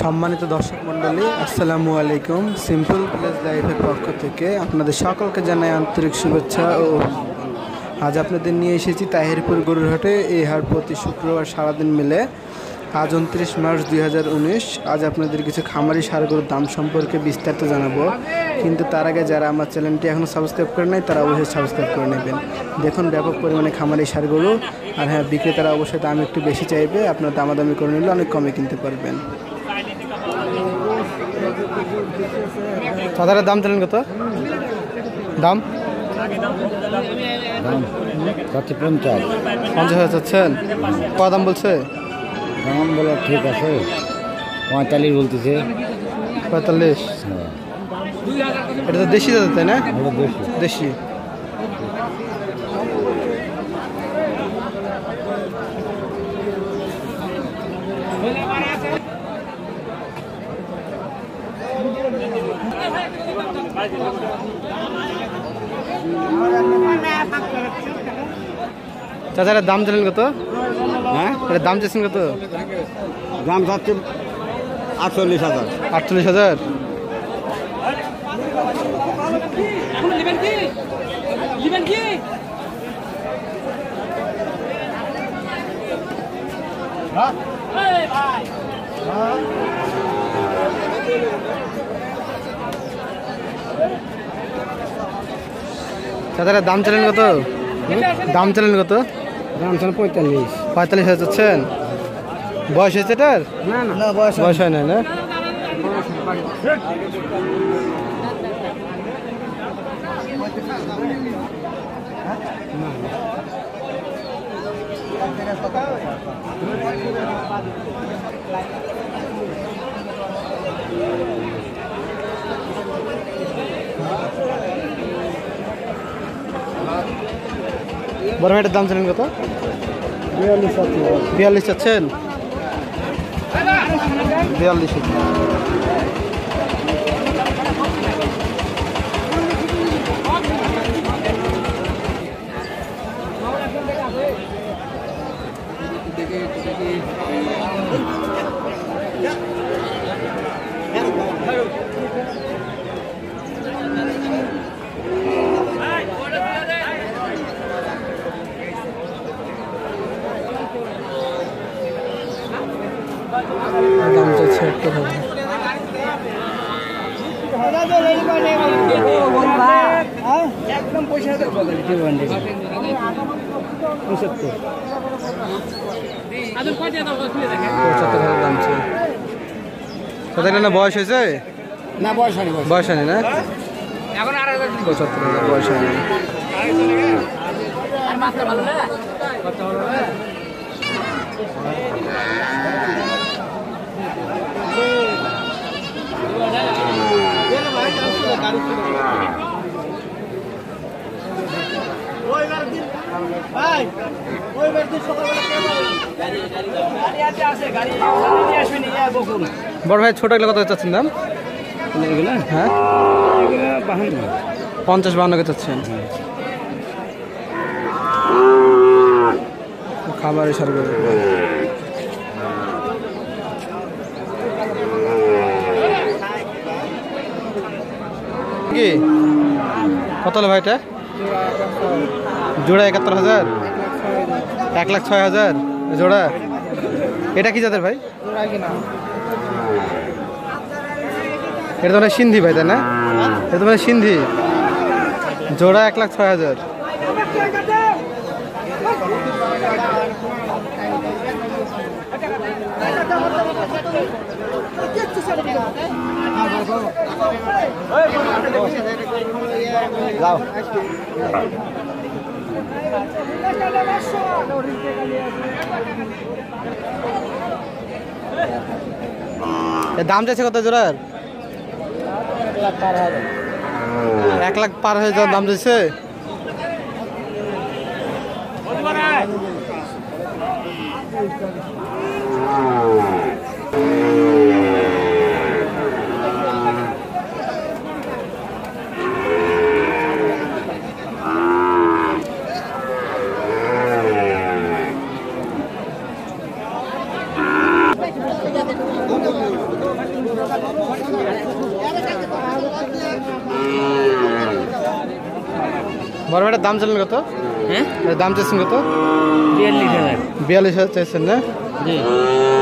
সম্মানিত দর্শক মণ্ডলী, আসসালামু আলাইকুম। সিম্পল ভিলেজ লাইফের পক্ষ থেকে আপনাদের সকলকে জানাই আন্তরিক শুভেচ্ছা ও আজ আপনাদের নিয়ে এসেছি তাহিরপুর গরুর হাটে। এই হাট প্রতি শুক্রবার সারাদিন মিলে। আজ 29 মার্চ 2019। আজ আপনাদের কিছু খামারি ষাঁড় গরুর দাম সম্পর্কে বিস্তারিত জানাবো, কিন্তু তার আগে যারা আমার চ্যানেলটি এখনও সাবস্ক্রাইব করে নাই তারা অবশ্যই সাবস্ক্রাইব করে নেবেন। দেখুন ব্যাপক পরিমাণে খামারি ষাঁড় গরু, আর হ্যাঁ, বিক্রেতারা অবশ্যই দাম একটু বেশি চাইবে, আপনার দামাদামি করে নিলে অনেক কমে কিনতে পারবেন। চাঁদারের দাম চলেন কত? দাম 50,000 চাচ্ছেন? কত দাম বলছে? দাম বলা ঠিক আছে, 45 বলতেছে। 45? এটা তো দেশি দাদা, তাই না? দেশি। চাচার দাম জানেন কত? হ্যাঁ, এটার দাম চাচ্ছেন কত? দাম যাচ্ছে 48,000। 48,000? চাচার দাম চলেন কত? দাম চলেন কত? দাম চলে 45। 45,000 চাচ্ছেন? বয়স হয়েছে এটার? না বয়স হয় না, না? বড় ভাইটার দাম চলেন কত? 42 চাচ্ছেন? 42। দাম চাচ্ছে একটা হবে। একদম পয়সা দাম ছিল। না বয়স হয়েছে? না, বয়স হয়নি। বয়স হয়নি না? এখন 75,000 বয়স হয়নি। বড় ভাই ছোট এগুলো কত চাচ্ছেন দাম? হ্যাঁ, 50-52 চাচ্ছেন? খাবার সার কি কত হলো ভাইটা? জোড়া 71,000? 1,06,000 জোড়া? এটা কি জাতের ভাই? এটা তো মানে সিন্ধি ভাই, তাই না? এটা তো মানে সিন্ধি। জোড়া 1,06,000। যাও দাম চাইছে কত জোড়ার? 1,05,000 দাম চাইছে। বড় ভাইটার দাম চাইলেন কত? হ্যাঁ এর দাম চাইছেন কত? 42,000। 42,000 চাইছেন না? জি